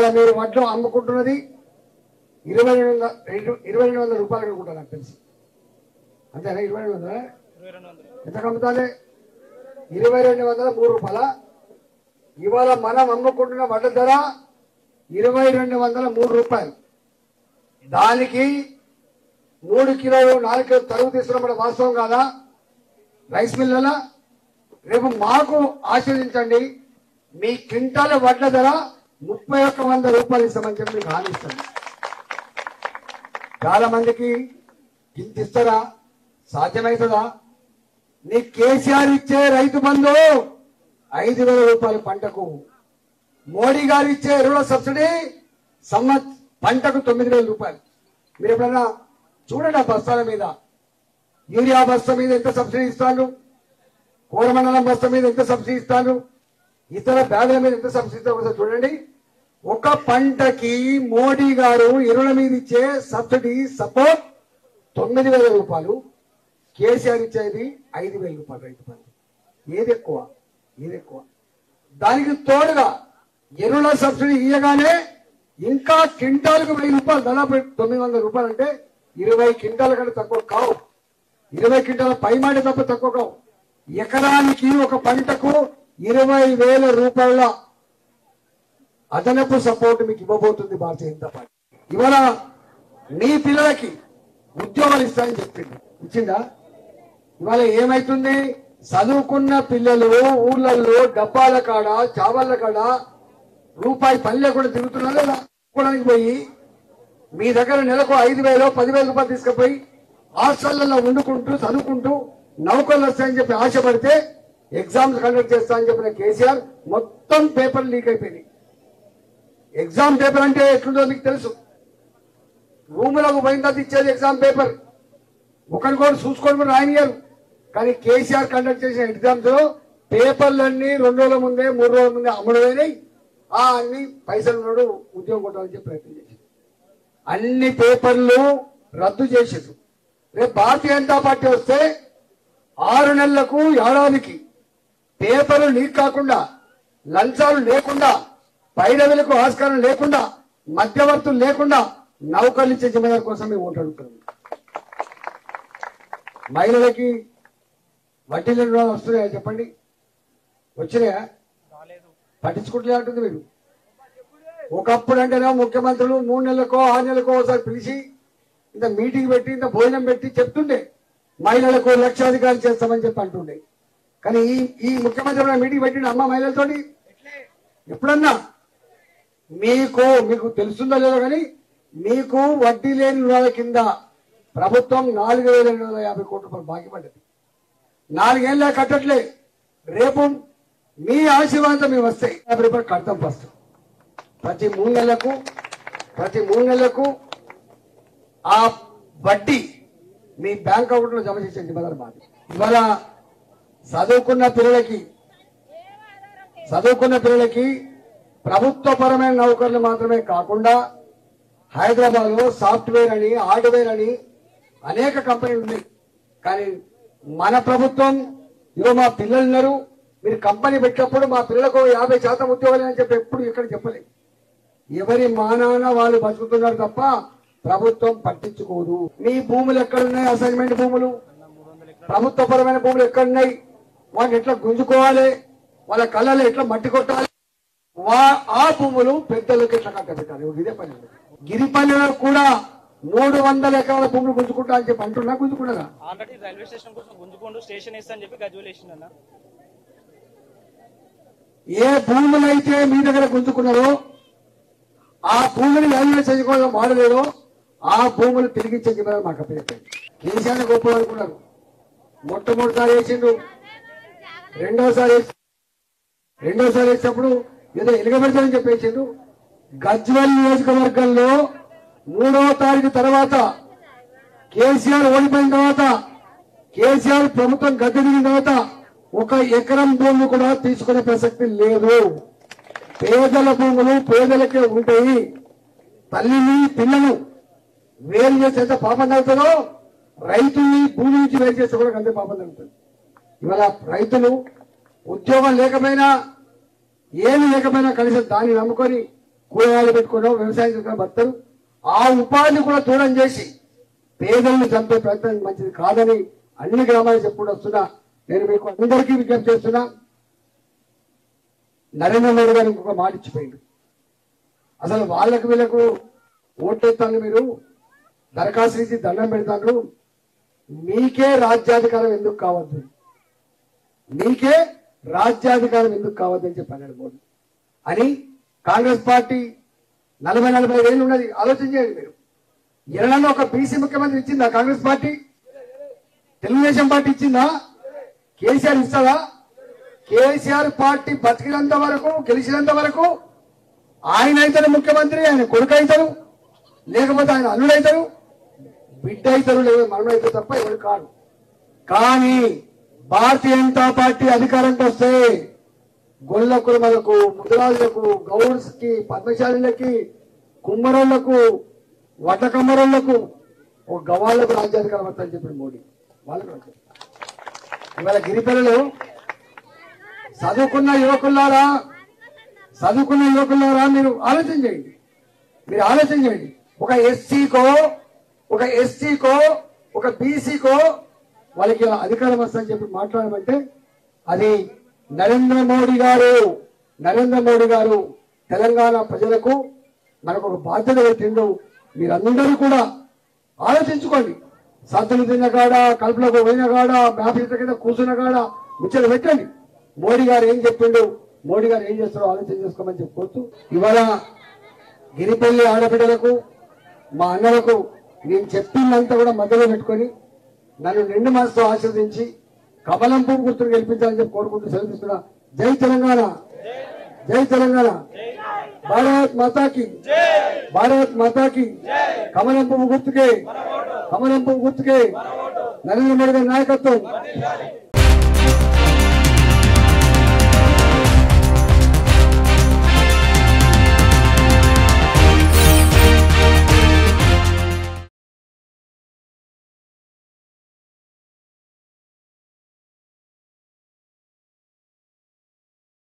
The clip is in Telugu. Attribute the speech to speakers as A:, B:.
A: ఇవాళ మీరు వడ్లు అమ్ముకుంటున్నది 2200 రూపాయలు అనుకుంటా నాకు తెలిసి, అంతేనా? 2200 ఎంత అమ్ముతాలే? 2203 రూపాయల. ఇవాళ మనం అమ్ముకుంటున్న వడ్ల ధర 2203 రూపాయలు. దానికి 3 కిలోలు 4 కిలోలు తరుగు తీసుకున్నప్పుడు వాస్తవం కాదా రైస్ మిల్లల? రేపు మాకు ఆశీర్వదించండి, మీ క్వింటాల వడ్ల ధర 3100 రూపాయలు ఇస్తామని చెప్పి మీకు హామీ ఇస్తాను. చాలా మందికి ఇంత ఇస్తారా? సాధ్యమవుతుందా? నీ కేసీఆర్ ఇచ్చే రైతు బంధు 5000 రూపాయలు పంటకు, మోడీ గారు ఇచ్చే ఎరువుల సబ్సిడీ పంటకు 9000 రూపాయలు. మీరు ఎప్పుడైనా చూడండి ఆ బస్తాల మీద, యూరియా బస్తా మీద ఎంత సబ్సిడీ ఇస్తాను, కోరమండలం బస్తా మీద ఎంత సబ్సిడీ ఇస్తాను, ఇతర బ్యాగుల మీద ఎంత సబ్సిడీ ఇస్తారో చూడండి. ఒక పంటకి మోడీ గారు ఎరువుల మీద ఇచ్చే సబ్సిడీ సపోర్ట్ 9000 రూపాయలు, కేసీఆర్ ఇచ్చేది 5000 రూపాయలు రైతు బంధు. ఏది ఎక్కువ? ఏది ఎక్కువ? దానికి తోడుగా ఎరువుల సబ్సిడీ ఇయ్యగానే ఇంకా క్వింటాలకు 1000 రూపాయలు, దాదాపు 900 రూపాయలు. అంటే 20 క్వింటాల కంటే తక్కువ కావు, 20 క్వింటాల పై మాట తప్ప తక్కువ కావు. ఎకరానికి ఒక పంటకు 20,000 రూపాయల అదనపు సపోర్ట్ మీకు ఇవ్వబోతుంది భారతీయ జనతా పార్టీ. ఇవాళ మీ పిల్లలకి ఉద్యోగాలు ఇస్తానని చెప్పింది, ఇచ్చిందా? ఇవాళ ఏమైతుంది? చదువుకున్న పిల్లలు ఊర్లలో డబ్బాల కాడ చావళ్ళ కాడ రూపాయి పల్లె కూడా తిరుగుతున్నారు లేదా? పోయి మీ దగ్గర నెలకు 5,000 10,000 రూపాయలు తీసుకుపోయి హాస్టళ్లలో వండుకుంటూ చదువుకుంటూ నౌకర్లు వస్తాయని చెప్పి ఆశపడితే ఎగ్జామ్స్ కండక్ట్ చేస్తా అని చెప్పిన కేసీఆర్ మొత్తం పేపర్లు లీక్ అయిపోయినాయి. ఎగ్జామ్ పేపర్ అంటే ఎట్లుందో మీకు తెలుసు. రూములకు పోయిన తర్వాత ఇచ్చేది ఎగ్జామ్ పేపర్, ఒకరికొకరు చూసుకొని కూడా రాయనియారు. కానీ కేసీఆర్ కండక్ట్ చేసిన ఎగ్జామ్స్ లో పేపర్లన్నీ 2 రోజుల ముందే 3 రోజుల ముందే అమ్ముడమైనాయి. అన్ని పైసలు ఉన్నాడు ఉద్యోగం కొట్టాలని చెప్పి ప్రయత్నం చేశారు. అన్ని పేపర్లు రద్దు చేసేది. రేపు భారతీయ జనతా పార్టీ వస్తే 6 నెలలకు ఏడాదికి పేపర్లు లీక్ కాకుండా, లంచాలు లేకుండా, పైరవులకు ఆస్కారం లేకుండా, మధ్యవర్తులు లేకుండా నౌకర్లు ఇచ్చే జిమ్మదారు కోసం మేము ఓటు అడుగుతున్నాం. మహిళలకి వడ్డీ లేని రుణాలు వస్తున్నాయా చెప్పండి? వచ్చినాయా? పట్టించుకుంటలే అంటుంది మీరు. ఒకప్పుడు అంటేనే ముఖ్యమంత్రులు 3 నెలలకో 6 నెలలకో ఒకసారి పిలిచి ఇంత మీటింగ్ పెట్టి ఇంత భోజనం పెట్టి చెప్తుండే మహిళలకు లక్షాధికారం చేస్తామని చెప్పి అంటుండే. కానీ ఈ ముఖ్యమంత్రి మీటింగ్ పెట్టిండు అమ్మ మహిళలతోటి ఎప్పుడన్నా? మీకు తెలుస్తుందో లేదో కానీ మీకు వడ్డీ లేని రుణాల కింద ప్రభుత్వం 4,250 కోట్ల రూపాయలు బాకీ పడ్డది. 4 ఏళ్ళ కట్టట్లే. రేపు మీ ఆశీర్వాదం మేము వస్తాయి 50 రూపాయలు కడతాం ఫస్ట్. ప్రతి 3 నెలలకు ఆ వడ్డీ మీ బ్యాంక్ అకౌంట్ లో జమ చేసేది బదర్ బాధ. ఇవాళ చదువుకున్న పిల్లలకి ప్రభుత్వపరమైన నౌకర్లు మాత్రమే కాకుండా హైదరాబాద్ లో సాఫ్ట్వేర్ అని, హార్డ్వేర్ అని అనేక కంపెనీలు ఉన్నాయి. కానీ మన ప్రభుత్వం ఇవాళ మా పిల్లలు ఉన్నారు, మీరు కంపెనీ పెట్టినప్పుడు మా పిల్లలకు 50% ఉద్యోగాలు అని చెప్పి ఎప్పుడు ఇక్కడ చెప్పలేదు. ఎవరి మానాన వాళ్ళు బతుకుతున్నారు తప్ప ప్రభుత్వం పట్టించుకోదు. మీ భూములు ఎక్కడున్నాయి? అసైన్మెంట్ భూములు, ప్రభుత్వపరమైన భూములు ఎక్కడున్నాయి? వాటిని ఎట్లా గుంజుకోవాలి, వాళ్ళ కళ్ళలో ఎట్లా మట్టి కొట్టాలి, ఆ భూములు పెద్దలకు ఎట్లా కట్టబెట్టాలి. ఇదే పని. గిరిపల్లిలో కూడా 300 ఎకరాల భూములు గుంజుకుంటా అని చెప్పి అంటున్నా. గుంజుకున్నారా?
B: రైల్వే స్టేషన్ కోసం గుంజుకోండు స్టేషన్ వేస్తా అని చెప్పి గజ్వేల్.
A: ఏ భూములైతే మీ దగ్గర గుంజుకున్నారో, ఆ భూమిని రైల్వే చేసుకోవడం వాడలేదో ఆ భూములు తిరిగి చెందిన మాకు అప్పచెప్పారు. కేసీఆర్ గొప్ప అనుకున్నారు. మొట్టమొదటిసారి వేసిండు, రెండోసారి వేసినప్పుడు ఏదో ఎలుగబెడతారని చెప్పేసిండు. గజ్వేల్ నియోజకవర్గంలో 3వ తారీఖు తర్వాత కేసీఆర్ ఓడిపోయిన తర్వాత, కేసీఆర్ ప్రభుత్వం గద్దె దిగిన తర్వాత 1 ఎకరం భూమి కూడా తీసుకునే ప్రసక్తి లేదు. పేదల భూములు పేదలకే ఉంటాయి. తల్లిని పిల్లను వేరు చేస్తే ఎంత పాపం జరుగుతుందో రైతుల్ని భూమి నుంచి వేరు చేస్తే కూడా అంతే పాపం జరుగుతుంది. ఇవాళ రైతులు ఉద్యోగం లేకపోయినా ఏమి లేకపోయినా కనీసం దాన్ని నమ్ముకొని కూరగాయలు పెట్టుకోవడం వ్యవసాయం చేసుకుని బతారు. ఆ ఉపాధిని కూడా దూరం చేసి పేదలను చంపే ప్రయత్నం మంచిది కాదని అన్ని గ్రామాలు చెప్పుకుంటూ వస్తున్నా. నేను మీకు అందరికీ విజ్ఞప్తి చేస్తున్నా, నరేంద్ర మోడీ గారు ఇంకొక మాట ఇచ్చిపోయింది. అసలు వాళ్ళకు వీళ్ళకు ఓట్లేస్తాను, మీరు దరఖాస్తు ఇచ్చి దండం పెడతాను, మీకే రాజ్యాధికారం ఎందుకు కావద్దు, మీకే రాజ్యాధికారం ఎందుకు కావద్దని చెప్పి అన్నాడు మోడీ అని. కాంగ్రెస్ పార్టీ 40-45 ఏళ్ళు ఉన్నది, ఆలోచన చేయండి మీరు. ఎన్నడన్నా ఒక బీసీ ముఖ్యమంత్రి ఇచ్చిందా కాంగ్రెస్ పార్టీ? తెలుగుదేశం పార్టీ ఇచ్చిందా? కేసీఆర్ ఇస్తారా? కేసీఆర్ పార్టీ బతికినంత వరకు, గెలిచినంత వరకు ఆయన అవుతారు ముఖ్యమంత్రి, ఆయన కొడుకు అవుతారు, లేకపోతే ఆయన అల్లుడు అవుతారు, బిడ్డ అవుతారు, లేదా మనం అయితే తప్ప ఎవరు కాదు. కానీ భారతీయ జనతా పార్టీ అధికారంకి వస్తే గొల్ల కులమలకు, ముద్రాజులకు, గౌడ్స్ కి, పద్మశాలిలకి, కుమ్మరోళ్లకు, వడ్ల కమ్మరోళ్లకు, ఒక గవాళ్లకు రాజ్యాధికారం వస్తుందని చెప్పిన మోడీ వాళ్ళకు. ఇవాళ గిరిపల్లిలో చదువుకున్న యువకులారా మీరు ఆలోచన చేయండి, ఒక ఎస్సీకో, ఒక బీసీకో వాళ్ళకి అధికారం వస్తుందని చెప్పి మాట్లాడమంటే అది నరేంద్ర మోడీ గారు తెలంగాణ ప్రజలకు మనకు ఒక బాధ్యత పెట్టిండు. మీరందరూ కూడా ఆలోచించుకోండి. సద్దులు తిన్న కాడ, కలుపులకు పోయిన కాడ, మ్యాప్ కింద కూర్చున్న కాడ ముచ్చట పెట్టండి. మోడీ గారు ఏం చెప్పిండు, మోడీ గారు ఏం చేస్తారో ఆలోచన చేసుకోమని చెప్పుకోవచ్చు. ఇవాళ గిరిపల్లి ఆడబిడ్డలకు, మా అన్నలకు నేను చెప్పిందంతా కూడా మధ్యలో పెట్టుకొని నన్ను నిండు మనసుతో ఆశీర్వదించి కమలం పువ్వు గుర్తును గెలిపించాలని చెప్పి కోరుకుంటూ సెలవిస్తున్నా. జై తెలంగాణ, భారత్ మాతాకి కమలం పువ్వు గుర్తుకే, నరేంద్ర మోడీ గారి నాయకత్వం.